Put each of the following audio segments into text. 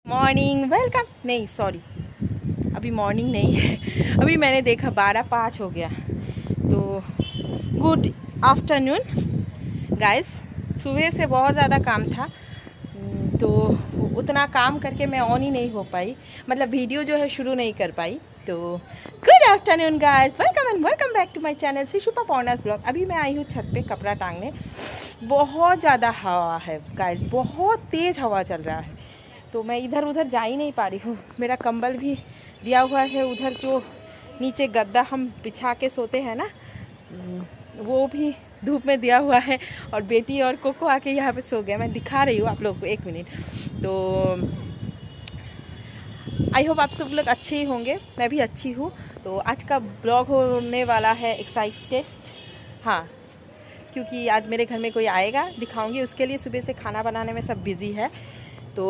Morning welcome नहीं sorry अभी morning नहीं है, अभी मैंने देखा 12:05 हो गया। तो गुड आफ्टरनून गाइस। सुबह से बहुत ज़्यादा काम था तो उतना काम करके मैं ऑन ही नहीं हो पाई, मतलब वीडियो जो है शुरू नहीं कर पाई। तो good afternoon guys, welcome and welcome back to my channel शिशुपा पॉर्नर्स ब्लॉग। अभी मैं आई हूँ छत पे कपड़ा टांगने। बहुत ज़्यादा हवा है गाइस, बहुत तेज़ हवा चल रहा है तो मैं इधर उधर जा ही नहीं पा रही हूँ। मेरा कंबल भी दिया हुआ है उधर, जो नीचे गद्दा हम बिछा के सोते हैं ना, वो भी धूप में दिया हुआ है। और बेटी और कोको आके यहाँ पे सो गया। मैं दिखा रही हूँ आप लोगों को, 1 मिनट। तो आई होप आप सब लोग अच्छे ही होंगे, मैं भी अच्छी हूँ। तो आज का ब्लॉग होने वाला है एक्साइटेड, हाँ, क्योंकि आज मेरे घर में कोई आएगा, दिखाऊंगी उसके लिए। सुबह से खाना बनाने में सब बिजी है तो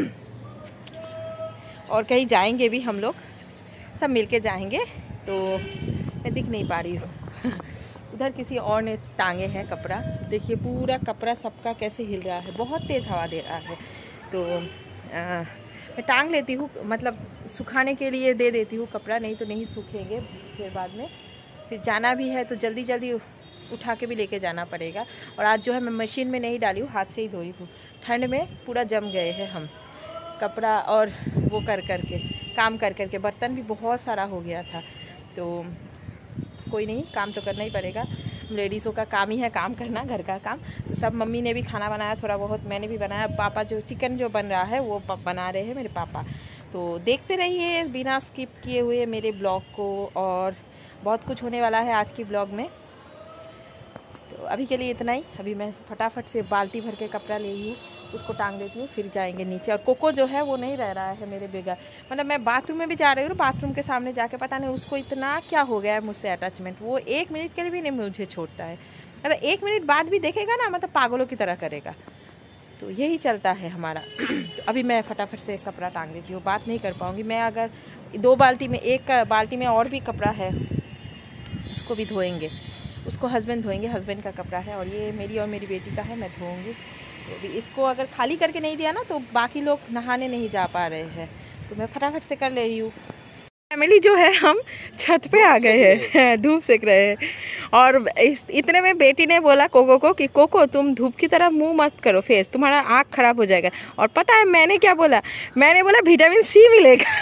और कहीं जाएंगे भी हम लोग, सब मिलके जाएंगे। तो मैं दिख नहीं पा रही हूँ उधर किसी और ने टांगे हैं कपड़ा, देखिए पूरा कपड़ा सबका कैसे हिल रहा है, बहुत तेज़ हवा दे रहा है। तो मैं टांग लेती हूँ, मतलब सुखाने के लिए दे देती हूँ कपड़ा, नहीं तो नहीं सूखेंगे फिर बाद में। फिर जाना भी है तो जल्दी जल्दी उठा के भी लेके जाना पड़ेगा। और आज जो है मैं मशीन में नहीं डाली हूँ, हाथ से ही धोई हूँ। ठंड में पूरा जम गए हैं हम कपड़ा, और वो कर करके काम कर करके बर्तन भी बहुत सारा हो गया था। तो कोई नहीं, काम तो करना ही पड़ेगा, लेडीज़ों का काम ही है काम करना, घर का काम। तो सब मम्मी ने भी खाना बनाया थोड़ा बहुत, मैंने भी बनाया। पापा जो चिकन जो बन रहा है वो बना रहे हैं मेरे पापा। तो देखते रहिए बिना स्किप किए हुए मेरे ब्लॉग को, और बहुत कुछ होने वाला है आज की ब्लॉग में। तो अभी के लिए इतना ही। अभी मैं फटाफट से बाल्टी भर के कपड़ा ले हूँ, उसको टांग देती हूँ, फिर जाएंगे नीचे। और कोको जो है वो नहीं रह रहा है मेरे बगैर, मतलब मैं बाथरूम में भी जा रही हूँ, बाथरूम के सामने जाके पता नहीं उसको इतना क्या हो गया है मुझसे अटैचमेंट, वो 1 मिनट के लिए भी नहीं मुझे छोड़ता है। मतलब 1 मिनट बाद भी देखेगा ना, मतलब पागलों की तरह करेगा। तो यही चलता है हमारा तो अभी मैं फटाफट से कपड़ा टांग देती हूँ, बात नहीं कर पाऊँगी मैं। अगर 2 बाल्टी में, एक बाल्टी में और भी कपड़ा है, उसको भी धोएंगे, उसको हस्बैंड धोएंगे, हस्बैंड का कपड़ा है, और ये मेरी और मेरी बेटी का है, मैं धोऊंगी। तो भी इसको अगर खाली करके नहीं दिया ना तो बाकी लोग नहाने नहीं जा पा रहे हैं, तो मैं फटाफट से कर ले रही हूँ। फैमिली जो है हम छत पे आ गए हैं, धूप सेक रहे हैं। और इतने में बेटी ने बोला कोको को कि कोको तुम धूप की तरफ मुंह मत करो, फेस तुम्हारा आँख खराब हो जाएगा। और पता है मैंने क्या बोला? मैंने बोला विटामिन सी मिलेगा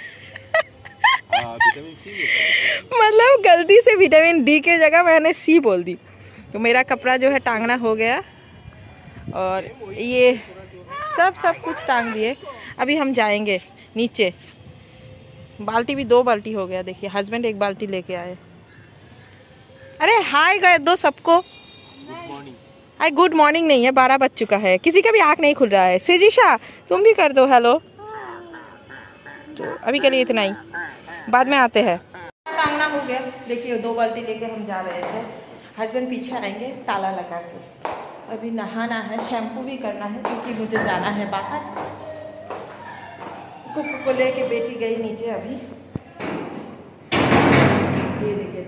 मतलब गलती से विटामिन डी के जगह मैंने सी बोल दी। तो मेरा कपड़ा जो है टांगना हो गया, और ये सब कुछ टांग दिए। अभी हम जाएंगे नीचे। बाल्टी भी 2 बाल्टी हो गया, देखिए हस्बैंड 1 बाल्टी लेके आए। अरे हाय कर दो सबको। हाय गुड मॉर्निंग नहीं है, 12 बज चुका है, किसी का भी आँख नहीं खुल रहा है। सजिशा तुम भी कर दो हेलो। तो अभी के लिए इतना ही, बाद में आते हैं। टांगना हो गया, देखिए 2 बाल्टी लेके हम जा रहे हैं। हस्बैंड पीछे आएंगे ताला लगा के। अभी नहाना है, शैम्पू भी करना है क्योंकि मुझे जाना है बाहर। कुक को लेके बेटी गई नीचे अभी। ये देखिए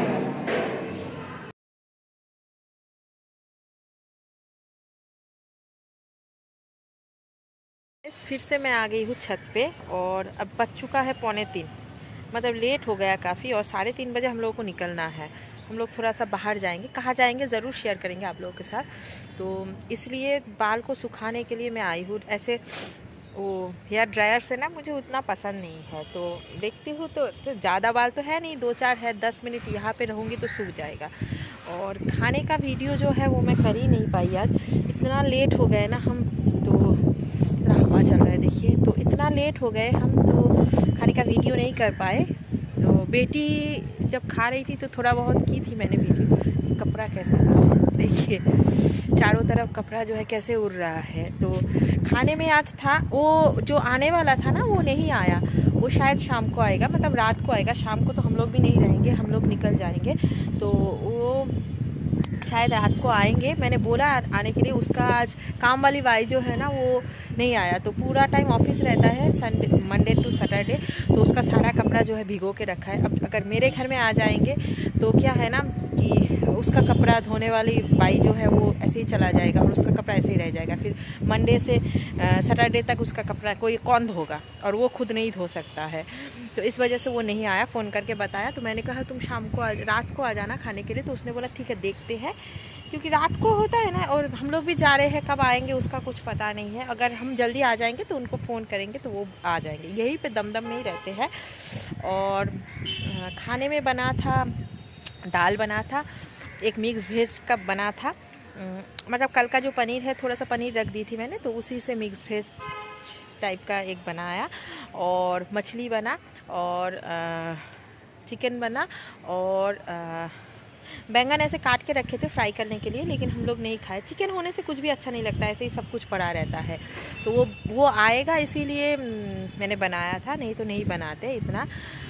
फिर से मैं आ गई हूँ छत पे, और अब बज चुका है 2:45, मतलब लेट हो गया काफ़ी। और 3:30 बजे हम लोगों को निकलना है। हम लोग थोड़ा सा बाहर जाएंगे, कहाँ जाएंगे ज़रूर शेयर करेंगे आप लोगों के साथ। तो इसलिए बाल को सुखाने के लिए मैं आई हूँ। ऐसे वो हेयर ड्रायर से ना मुझे उतना पसंद नहीं है, तो देखती हूँ। तो ज़्यादा बाल तो है नहीं, 2-4 है, 10 मिनट यहाँ पे रहूँगी तो सूख जाएगा। और खाने का वीडियो जो है वो मैं कर ही नहीं पाई आज, इतना लेट हो गए ना हम। तो इतना हवा चल रहा है देखिए, तो इतना लेट हो गए हम, तो खाने का वीडियो नहीं कर पाए। तो बेटी जब खा रही थी तो थोड़ा बहुत की थी मैंने वीडियो। कपड़ा कैसे देखिए, चारों तरफ कपड़ा जो है कैसे उड़ रहा है। तो खाने में आज था, वो जो आने वाला था ना वो नहीं आया, वो शायद शाम को आएगा, मतलब रात को आएगा। शाम को तो हम लोग भी नहीं रहेंगे, हम लोग निकल जाएंगे। तो वो शायद रात को आएंगे, मैंने बोला आने के लिए। उसका आज काम वाली बाई जो है ना वो नहीं आया, तो पूरा टाइम ऑफिस रहता है। संडे मंडे टू सैटरडे, तो उसका सारा कपड़ा जो है भिगो के रखा है। अब अगर मेरे घर में आ जाएंगे तो क्या है ना कि उसका कपड़ा धोने वाली बाई जो है वो ऐसे ही चला जाएगा और उसका कपड़ा ऐसे ही रह जाएगा। फिर मंडे से सैटरडे तक उसका कपड़ा कोई कौन धोगा, और वो खुद नहीं धो सकता है। तो इस वजह से वो नहीं आया। फ़ोन करके बताया तो मैंने कहा तुम शाम को रात को आ जाना खाने के लिए। तो उसने बोला ठीक है देखते हैं, क्योंकि रात को होता है ना, और हम लोग भी जा रहे हैं, कब आएंगे उसका कुछ पता नहीं है। अगर हम जल्दी आ जाएंगे तो उनको फ़ोन करेंगे तो वो आ जाएंगे। यहीं पे दमदम में ही रहते हैं। और खाने में बना था, दाल बना था, एक मिक्स वेज का बना था। मतलब कल का जो पनीर है, थोड़ा सा पनीर रख दी थी मैंने, तो उसी से मिक्स वेज टाइप का एक बनाया। और मछली बना, और चिकन बना, और बैंगन ऐसे काट के रखे थे फ्राई करने के लिए, लेकिन हम लोग नहीं खाए। चिकन होने से कुछ भी अच्छा नहीं लगता, ऐसे ही सब कुछ पड़ा रहता है। तो वो आएगा इसीलिए मैंने बनाया था, नहीं तो नहीं बनाते इतना।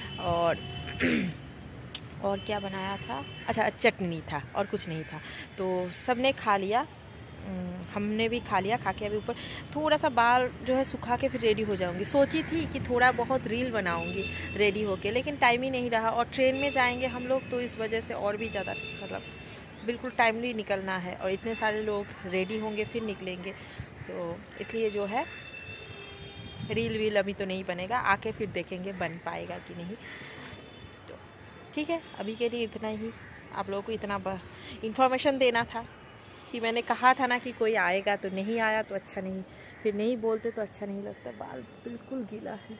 और क्या बनाया था, अच्छा चटनी था और कुछ नहीं था। तो सबने खा लिया, हमने भी खा लिया। खा के अभी ऊपर थोड़ा सा बाल जो है सुखा के फिर रेडी हो जाऊंगी। सोची थी कि थोड़ा बहुत रील बनाऊंगी रेडी होके, लेकिन टाइम ही नहीं रहा। और ट्रेन में जाएंगे हम लोग तो इस वजह से और भी ज़्यादा मतलब बिल्कुल टाइमली निकलना है, और इतने सारे लोग रेडी होंगे फिर निकलेंगे। तो इसलिए जो है रील वील अभी तो नहीं बनेगा, आके फिर देखेंगे बन पाएगा कि नहीं। तो ठीक है, अभी के लिए इतना ही। आप लोगों को इतना इन्फॉर्मेशन देना था कि मैंने कहा था ना कि कोई आएगा, तो नहीं आया तो अच्छा नहीं, फिर नहीं बोलते तो अच्छा नहीं लगता। बाल बिल्कुल गीला है।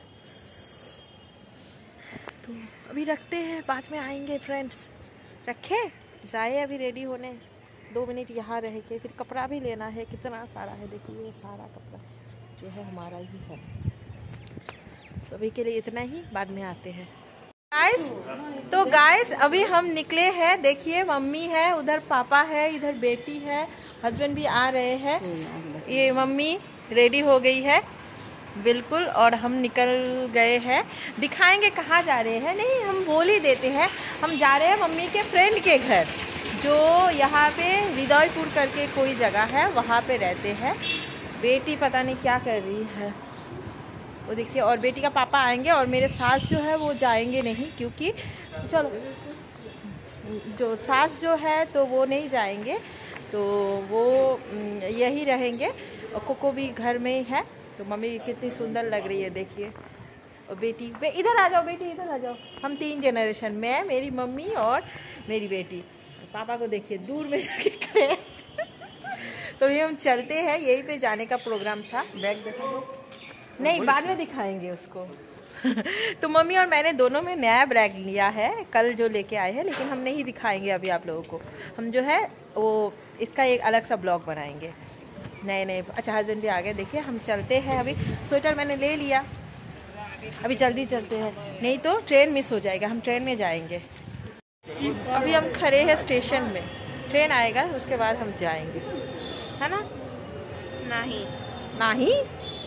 तो अभी रखते हैं, बाद में आएंगे फ्रेंड्स। रखे जाए अभी रेडी होने, 2 मिनट यहाँ रह के फिर कपड़ा भी लेना है। कितना सारा है देखिए, ये सारा कपड़ा जो है हमारा ही है। तो अभी के लिए इतना ही, बाद में आते हैं गाइस। अभी हम निकले हैं। देखिए मम्मी है उधर, पापा है इधर, बेटी है, हस्बैंड भी आ रहे हैं। ये मम्मी रेडी हो गई है बिल्कुल, और हम निकल गए हैं। दिखाएंगे कहाँ जा रहे हैं, नहीं हम बोल ही देते हैं। हम जा रहे हैं मम्मी के फ्रेंड के घर, जो यहाँ पे हृदयपुर करके कोई जगह है, वहाँ पे रहते हैं। बेटी पता नहीं क्या कर रही है वो देखिए, और बेटी का पापा आएंगे, और मेरे सास जो है वो जाएंगे नहीं, क्योंकि चलो जो सास जो है तो वो नहीं जाएंगे, तो वो यही रहेंगे। और कोको भी घर में ही है। तो मम्मी कितनी सुंदर लग रही है देखिए। और बेटी इधर आ जाओ, बेटी इधर आ जाओ। हम 3 जनरेशन, मैं, मेरी मम्मी और मेरी बेटी। पापा को देखिए दूर में जाके खड़े। तो ये हम चलते हैं, यहीं पे जाने का प्रोग्राम था। बैग देखा दो, नहीं बाद में दिखाएंगे उसको। तो मम्मी और मैंने दोनों में नया बैग लिया है, कल जो लेके आए हैं, लेकिन हम नहीं दिखाएंगे अभी आप लोगों को। हम जो है वो इसका एक अलग सा ब्लॉग बनाएंगे नए। अच्छा हस्बैंड भी आ गए देखिए। हम चलते हैं अभी। स्वेटर मैंने ले लिया, अभी जल्दी चलते हैं, नहीं तो ट्रेन मिस हो जाएगा। हम ट्रेन में जाएंगे। अभी हम खड़े हैं स्टेशन में, ट्रेन आएगा उसके बाद हम जाएंगे, है ना? नहीं नहीं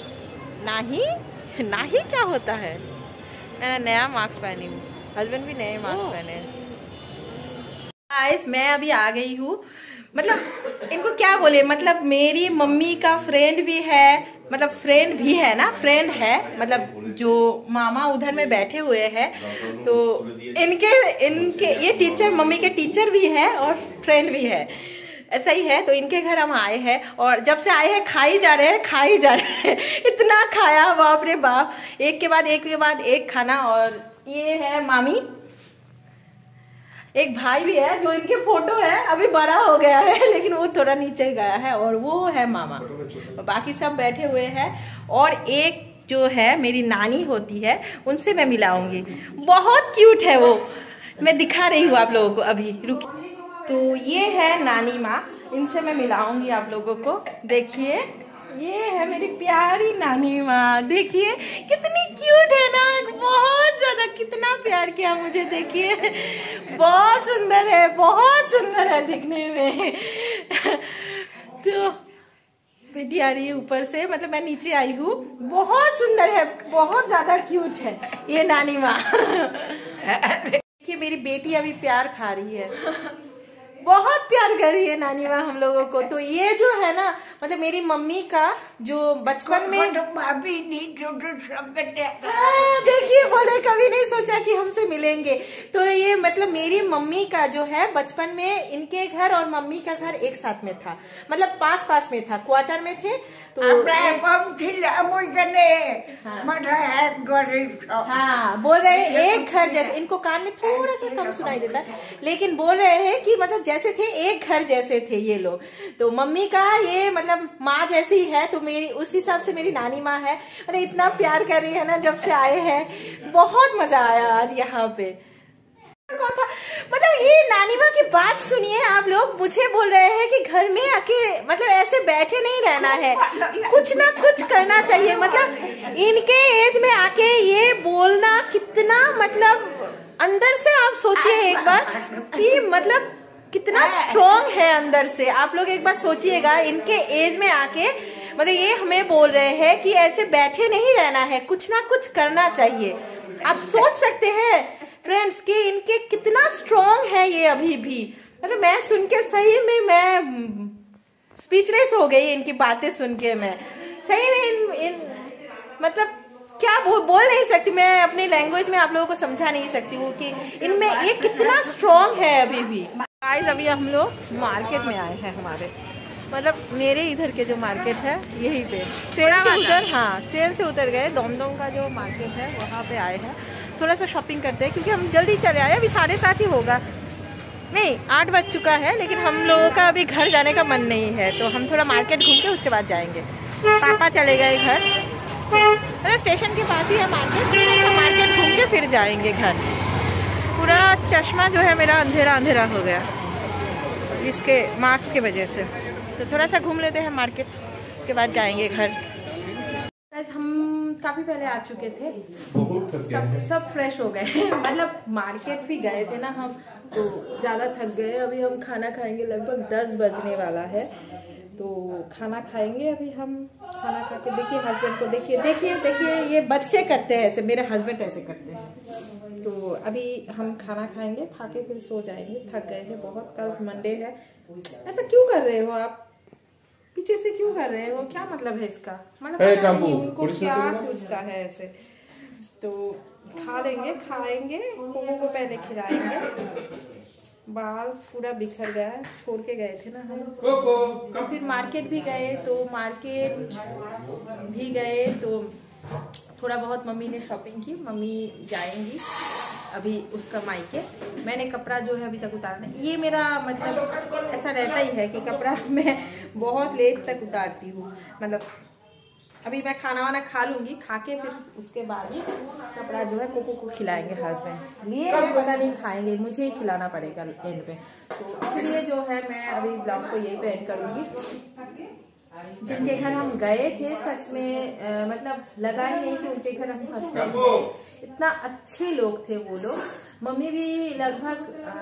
नहीं नहीं क्या होता है? मैं नया मास्क पहनी हूँ, हस्बैंड भी नए मास्क पहने हैं। गाइस मैं अभी आ गई हूँ। मतलब इनको क्या बोले, मतलब मेरी मम्मी का फ्रेंड भी है, मतलब फ्रेंड भी है ना, फ्रेंड है, मतलब जो मामा उधर में बैठे हुए हैं, तो इनके ये टीचर, मम्मी के टीचर भी है और फ्रेंड भी है, ऐसा ही है। तो इनके घर हम आए हैं, और जब से आए हैं खा ही जा रहे हैं। इतना खाया, बाप रे बाप, एक के बाद एक खाना। और ये है मामी, एक भाई भी है जो इनके फोटो है, अभी बड़ा हो गया है लेकिन वो थोड़ा नीचे गया है, और वो है मामा। बाकी सब बैठे हुए हैं। और एक जो है मेरी नानी होती है, उनसे मैं मिलाऊंगी, बहुत क्यूट है वो, मैं दिखा रही हूँ आप लोगों को अभी, रुक। तो ये है नानी माँ, इनसे मैं मिलाऊंगी आप लोगों को। देखिए ये है मेरी प्यारी नानी माँ, देखिए कितनी क्यूट है ना, बहुत ज्यादा, कितना प्यार किया मुझे, देखिए बहुत सुंदर है दिखने में। तो बेटी आ रही है ऊपर से, मतलब मैं नीचे आई हूँ, बहुत सुंदर है, बहुत ज्यादा क्यूट है ये नानी माँ। देखिए मेरी बेटी अभी प्यार खा रही है, बहुत प्यार कर रही है नानी माँ हम लोगों को। तो ये जो है ना मतलब मेरी मम्मी का जो बचपन में भाभी नहीं देखिए बोले कभी नहीं सोचा कि हमसे मिलेंगे। तो ये मतलब मेरी मम्मी का जो है बचपन में इनके घर और मम्मी का घर एक साथ में था, मतलब पास पास में था, क्वार्टर में थे। तो हाँ बोल रहे हैं एक घर जैसे, इनको कान में थोड़ा सा कम सुनाई देता है लेकिन बोल रहे हैं कि मतलब जैसे थे एक घर जैसे थे ये लोग। तो मम्मी का ये मतलब माँ जैसी है, तो मेरी उस हिसाब से मेरी नानी माँ है। मतलब इतना प्यार कर रही है ना जब से आए हैं, बहुत मजा आया आज यहाँ पे। मतलब ये नानी माँ की बात सुनिए आप लोग, मुझे बोल रहे हैं कि घर में आके मतलब ऐसे बैठे नहीं रहना है, कुछ ना कुछ करना चाहिए। मतलब इनके एज में आके ये बोलना कितना मतलब अंदर से आप सोचिए एक बार कि मतलब कितना स्ट्रॉन्ग है अंदर से। आप लोग एक बार सोचिएगा इनके एज में आके मतलब ये हमें बोल रहे हैं कि ऐसे बैठे नहीं रहना है, कुछ ना कुछ करना चाहिए। आप सोच सकते हैं फ्रेंड्स कि इनके कितना स्ट्रॉन्ग है ये अभी भी। मतलब मैं सुन के सही में मैं स्पीचलेस हो गई इनकी बातें सुन के। मैं सही में मतलब क्या बोल नहीं सकती, मैं अपने लैंग्वेज में आप लोगों को समझा नहीं सकती हूँ कि इनमें ये कितना स्ट्रॉन्ग है अभी भी। गाइस अभी हम लोग मार्केट में आए हैं, हमारे मतलब मेरे इधर के जो मार्केट है यहीं पे ट्रेन से उतर, हाँ ट्रेन से उतर गए, दमदम का जो मार्केट है वहाँ पे आए हैं। थोड़ा सा शॉपिंग करते हैं क्योंकि हम जल्दी चले आए, अभी 7:30 ही होगा, नहीं 8 बज चुका है, लेकिन हम लोगों का अभी घर जाने का मन नहीं है तो हम थोड़ा मार्केट घूम के उसके बाद जाएंगे। पापा चले गए घर, मतलब स्टेशन के पास ही है मार्केट, तो मार्केट घूम के फिर जाएंगे घर। पूरा चश्मा जो है मेरा अंधेरा अंधेरा हो गया इसके मार्क्स की वजह से, तो थोड़ा सा घूम लेते हैं मार्केट, उसके बाद जाएंगे घर। हम काफी पहले आ चुके थे, सब फ्रेश हो गए मतलब मार्केट भी गए थे ना हम, तो ज्यादा थक गए। अभी हम खाना खाएंगे, लगभग 10 बजने वाला है, तो खाना खाएंगे अभी हम। खाना खा के देखिए हस्बैंड को, देखिए ये बच्चे करते हैं ऐसे, मेरे हस्बैंड ऐसे करते हैं। तो अभी हम खाना खाएंगे, खा के फिर सो जाएंगे, थक गए हैं बहुत, कल मंडे है। ऐसा क्यों कर रहे हो आप, पीछे से क्यों कर रहे हो, क्या मतलब है इसका, मतलब उनको क्या सोचता है ऐसे। तो खा लेंगे, खाएंगे, कोको को पहले खिलाएंगे। बाल पूरा बिखर गया है, छोड़ के गए थे ना हम, तो फिर मार्केट भी गए, तो थोड़ा बहुत मम्मी ने शॉपिंग की। मम्मी जाएंगी अभी उसका मायके। मैंने कपड़ा जो है अभी तक उतारना है, ये मेरा मतलब ऐसा रहता ही है कि कपड़ा मैं बहुत लेट तक उतारती हूँ। मतलब अभी मैं खाना वाना खा लूंगी, खा के फिर उसके बाद ही कपड़ा जो है कोको को खिलाएंगे हस्बैंड। ये पता नहीं खाएंगे, मुझे ही खिलाना पड़ेगा एंड पे, तो इसलिए जो है मैं अभी ब्लॉग को यही पे एंड करूंगी। जिनके घर हम गए थे सच में मतलब लगा ही नहीं कि उनके घर हम फर्स्ट टाइम गए, इतना अच्छे लोग थे वो लोग। मम्मी भी लगभग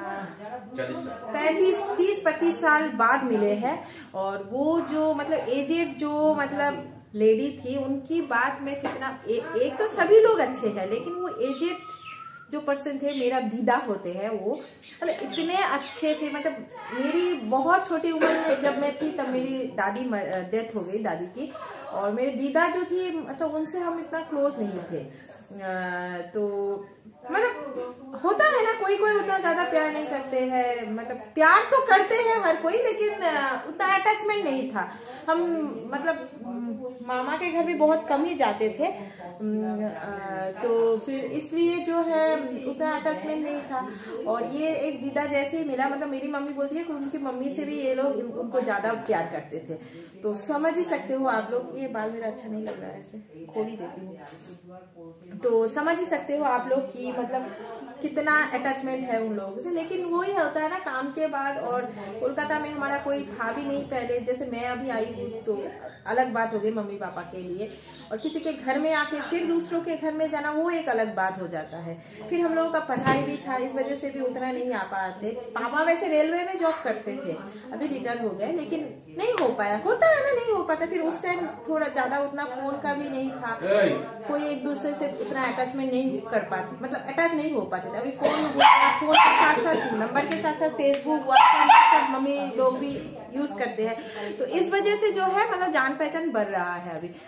35-30 साल बाद मिले हैं, और वो जो मतलब एजेड जो मतलब लेडी थी, उनकी बात में कितना एक तो सभी लोग अच्छे हैं, लेकिन वो एजेड जो पर्सन थे, मेरा दीदा होते हैं, वो मतलब इतने अच्छे थे। मतलब मेरी बहुत छोटी उम्र में जब मैं थी तब मेरी दादी डेथ हो गई, दादी की, और मेरे दीदा जो थी मतलब उनसे हम इतना क्लोज नहीं थे। तो मतलब होता है ना, कोई उतना ज्यादा प्यार नहीं करते हैं, मतलब प्यार तो करते हैं हर कोई, लेकिन उतना अटैचमेंट नहीं था। हम मतलब मामा के घर भी बहुत कम ही जाते थे, तो फिर इसलिए जो है उतना अटैचमेंट नहीं था। और ये एक दीदा जैसे ही मिला, मतलब मेरी मम्मी बोलती है कि उनकी मम्मी से भी ये लोग उनको ज्यादा प्यार करते थे। तो समझ ही सकते हो आप लोग, ये बाल मेरा अच्छा नहीं लग रहा है, ऐसे खोल ही देती हूँ, तो समझ ही सकते हो आप लोग कि मतलब कितना अटैचमेंट है उन लोगों से। लेकिन वो ही होता है ना काम के बाद, और कोलकाता में हमारा कोई था भी नहीं पहले, जैसे मैं अभी आई हूँ तो अलग बात हो गई मम्मी पापा के लिए, और किसी के घर में आके फिर दूसरों के घर में जाना वो एक अलग बात हो जाता है। फिर हम लोगों का पढ़ाई भी था, इस वजह से भी उतना नहीं आ पाते। पापा वैसे रेलवे में जॉब करते थे, अभी रिटायर हो गए, लेकिन नहीं हो पाया, होता है ना, नहीं हो पाता। फिर उस टाइम थोड़ा ज्यादा उतना फोन का भी नहीं था, कोई एक दूसरे से उतना अटैचमेंट नहीं कर पाती, मतलब अटैच नहीं हो पाते थे। अभी फोन के साथ साथ नंबर के साथ साथ फेसबुक व्हाट्सएप सब मम्मी लोग भी यूज करते हैं, तो इस वजह से जो है मतलब जान पहचान बढ़ रहा है। अभी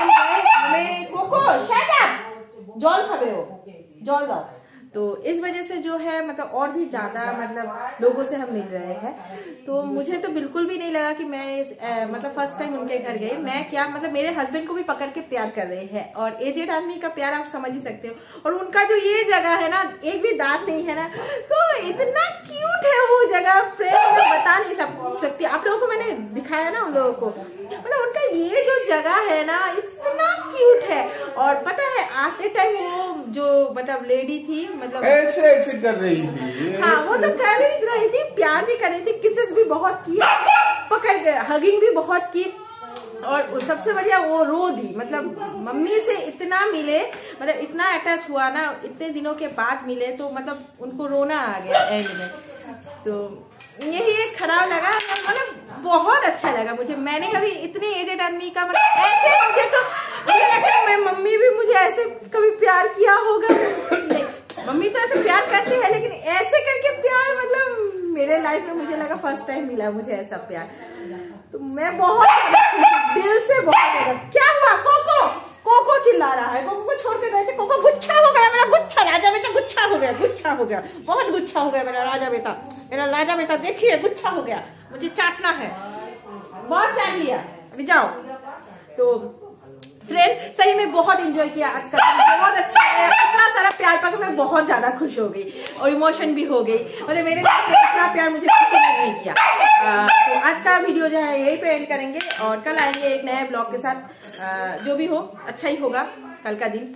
हमें कोको शट अप जॉल खावे हो, जॉल दो, तो इस वजह से जो है मतलब और भी ज्यादा मतलब लोगों से हम मिल रहे हैं। तो मुझे तो बिल्कुल भी नहीं लगा कि मैं मतलब फर्स्ट टाइम उनके घर गई, मैं क्या मतलब मेरे हस्बैंड को भी पकड़ के प्यार कर रहे हैं, और एजेड आदमी का प्यार आप समझ ही सकते हो। और उनका जो ये जगह है ना, एक भी दांत नहीं है ना, तो इतना क्यूट है वो जगह, फ्रेंड मैं बता नहीं सकती। आप लोगों को मैंने दिखाया ना उन लोगों को, मतलब उनका ये जो जगह है ना इतना क्यूट है। और पता है आते टाइम वो जो मतलब लेडी थी, मतलब ऐसे ऐसे कर रही थी, हाँ वो तो कर रही थी, प्यार भी कर रही थी, किसेस भी बहुत की, पकड़ के हगिंग भी बहुत की, और सबसे बढ़िया वो रो दी, मतलब मम्मी से इतना मिले, मतलब इतना अटैच हुआ ना, इतने दिनों के बाद मिले, तो मतलब उनको रोना आ गया एंड में। तो यही एक खराब लगा, मतलब बहुत अच्छा लगा मुझे। मैंने कभी इतने एजेड आदमी का मतलब ऐसे, मुझे तो मुझे लगता है मम्मी भी मुझे ऐसे कभी प्यार किया होगा नहीं, मम्मी तो ऐसे प्यार करती है, लेकिन ऐसे करके प्यार मतलब मेरे लाइफ में मुझे लगा फर्स्ट टाइम मिला मुझे ऐसा प्यार। तो मैं बहुत दिल से बहुत ज्यादा। क्या हुआ कोको? कोको चिल्ला रहा है, कोको को छोड़ के गए थे, कोको गुच्छा हो गया मेरा, गुच्छा राजा बेटा गुच्छा हो गया, गुच्छा हो गया, बहुत गुच्छा हो गया मेरा राजा बेटा, मेरा राजा बेटा देखिए गुच्छा हो गया, मुझे चाटना है, बहुत चाट लिया, अभी जाओ। तो फ्रेंड सही में बहुत एंजॉय किया आज का, बहुत अच्छा है, इतना सारा प्यार पाकर मैं बहुत ज्यादा खुश हो गई और इमोशन भी हो गई, मतलब मेरे इतना प्यार मुझे किसी ने नहीं किया। तो आज का वीडियो जो है यही पे एंड करेंगे, और कल आएंगे एक नए ब्लॉग के साथ। जो भी हो अच्छा ही होगा कल का दिन,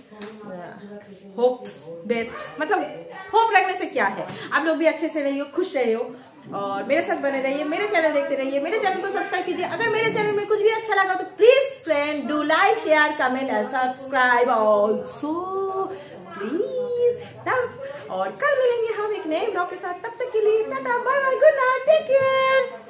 होप बेस्ट, मतलब होप रखने से क्या है, आप लोग भी अच्छे से रहिए, खुश रहिए, और मेरे साथ बने रहिए, मेरे चैनल देखते रहिए, मेरे चैनल को सब्सक्राइब कीजिए। अगर मेरे चैनल में कुछ भी अच्छा लगा तो please friend do like share comment and subscribe also please. और कल मिलेंगे हम एक नए ब्लॉग के साथ, तब तक के लिए tata bye bye good night take care.